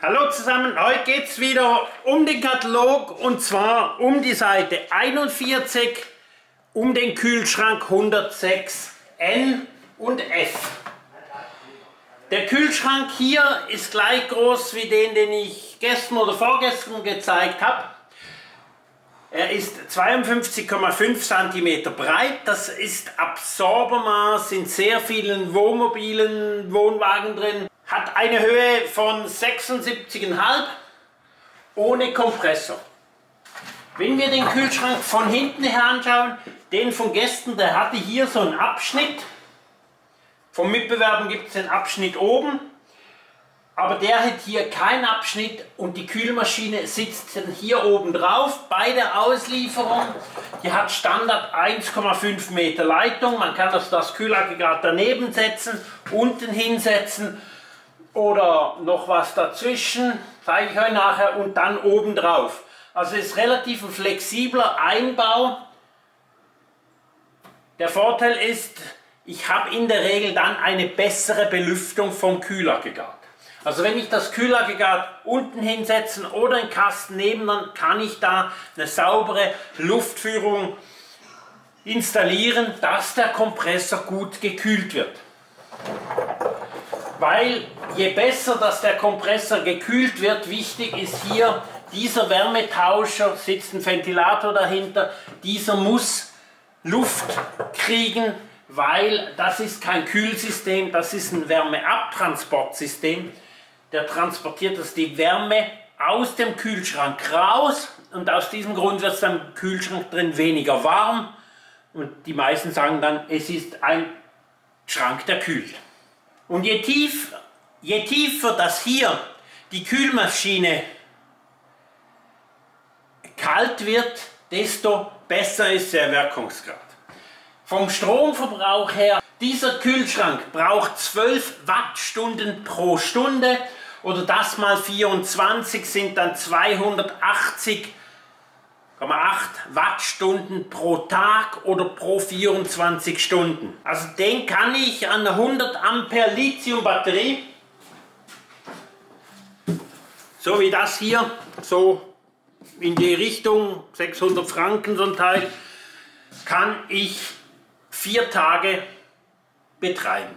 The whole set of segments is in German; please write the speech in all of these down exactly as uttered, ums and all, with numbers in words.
Hallo zusammen, heute geht es wieder um den Katalog und zwar um die Seite einundvierzig, um den Kühlschrank hundertsechs N und F. Der Kühlschrank hier ist gleich groß wie den, den ich gestern oder vorgestern gezeigt habe. Er ist zweiundfünfzig Komma fünf Zentimeter breit, das ist Absorbermaß in sehr vielen Wohnmobilen, Wohnwagen drin. Hat eine Höhe von sechsundsiebzig Komma fünf ohne Kompressor. Wenn wir den Kühlschrank von hinten her anschauen, den von gestern, der hatte hier so einen Abschnitt. Vom Mitbewerber gibt es den Abschnitt oben, aber der hat hier keinen Abschnitt und die Kühlmaschine sitzt hier oben drauf bei der Auslieferung. Die hat Standard eins Komma fünf Meter Leitung, man kann das, das Kühlaggregat daneben setzen, unten hinsetzen oder noch was dazwischen, zeige ich euch nachher, und dann oben drauf. Also es ist relativ ein flexibler Einbau. Der Vorteil ist, ich habe in der Regel dann eine bessere Belüftung vom Kühlaggregat. Also wenn ich das Kühlaggregat unten hinsetzen oder einen Kasten neben, dann kann ich da eine saubere Luftführung installieren, dass der Kompressor gut gekühlt wird. Weil je besser, dass der Kompressor gekühlt wird, wichtig ist hier, dieser Wärmetauscher, sitzt ein Ventilator dahinter, dieser muss Luft kriegen, weil das ist kein Kühlsystem, das ist ein Wärmeabtransportsystem. Der transportiert das die Wärme aus dem Kühlschrank raus und aus diesem Grund wird es dann im Kühlschrank drin weniger warm und die meisten sagen dann, es ist ein Schrank, der kühlt. Und je, tief, je tiefer das hier die Kühlmaschine kalt wird, desto besser ist der Wirkungsgrad. Vom Stromverbrauch her, dieser Kühlschrank braucht zwölf Wattstunden pro Stunde oder das mal vierundzwanzig sind dann zweihundertachtzig Komma acht Wattstunden pro Tag oder pro vierundzwanzig Stunden. Also den kann ich an einer hundert Ampere Lithium Batterie, so wie das hier, so in die Richtung, sechshundert Franken so ein Teil, kann ich vier Tage betreiben.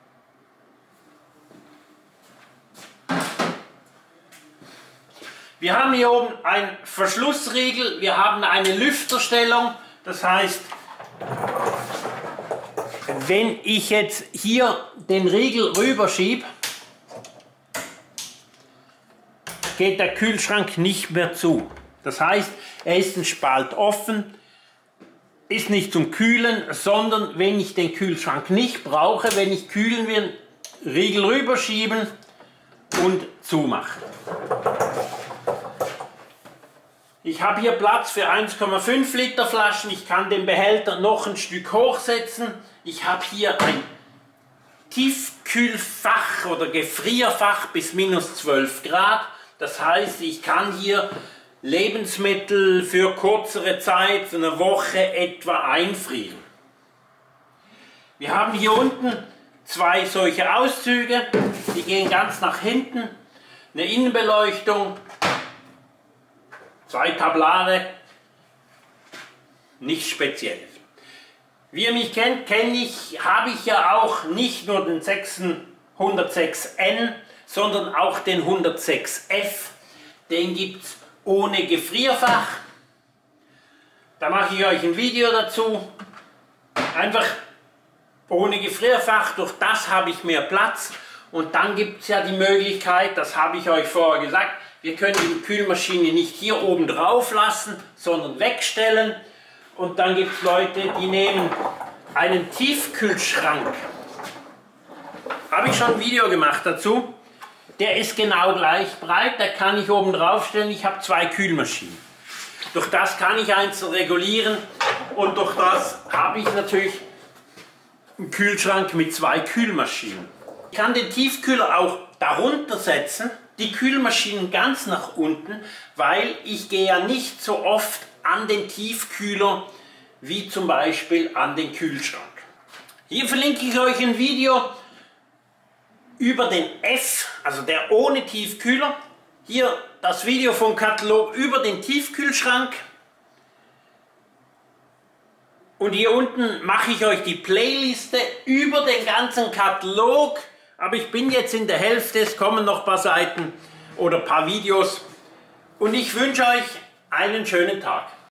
Wir haben hier oben einen Verschlussriegel, wir haben eine Lüfterstellung, das heißt, wenn ich jetzt hier den Riegel rüberschiebe, geht der Kühlschrank nicht mehr zu. Das heißt, er ist ein Spalt offen, ist nicht zum Kühlen, sondern wenn ich den Kühlschrank nicht brauche, wenn ich kühlen will, Riegel rüberschieben und zumachen. Ich habe hier Platz für eins Komma fünf Liter Flaschen, ich kann den Behälter noch ein Stück hochsetzen. Ich habe hier ein Tiefkühlfach oder Gefrierfach bis minus zwölf Grad. Das heißt, ich kann hier Lebensmittel für kürzere Zeit, für eine Woche etwa einfrieren. Wir haben hier unten zwei solche Auszüge, die gehen ganz nach hinten, eine Innenbeleuchtung, zwei Tablare, nichts Spezielles. Wie ihr mich kennt, kenne ich, habe ich ja auch nicht nur den hundertsechs N, sondern auch den hundertsechs F. Den gibt es ohne Gefrierfach. Da mache ich euch ein Video dazu. Einfach ohne Gefrierfach, durch das habe ich mehr Platz. Und dann gibt es ja die Möglichkeit, das habe ich euch vorher gesagt, wir können die Kühlmaschine nicht hier oben drauf lassen, sondern wegstellen. Und dann gibt es Leute, die nehmen einen Tiefkühlschrank. Habe ich schon ein Video gemacht dazu. Der ist genau gleich breit, da kann ich oben drauf stellen. Ich habe zwei Kühlmaschinen. Durch das kann ich einzeln regulieren und durch das habe ich natürlich einen Kühlschrank mit zwei Kühlmaschinen. Ich kann den Tiefkühler auch darunter setzen, die Kühlmaschinen ganz nach unten, weil ich gehe ja nicht so oft an den Tiefkühler wie zum Beispiel an den Kühlschrank. Hier verlinke ich euch ein Video über den F, also der ohne Tiefkühler. hier das Video vom Katalog über den Tiefkühlschrank. Und hier unten mache ich euch die Playliste über den ganzen Katalog. Aber ich bin jetzt in der Hälfte, es kommen noch ein paar Seiten oder ein paar Videos. Und ich wünsche euch einen schönen Tag.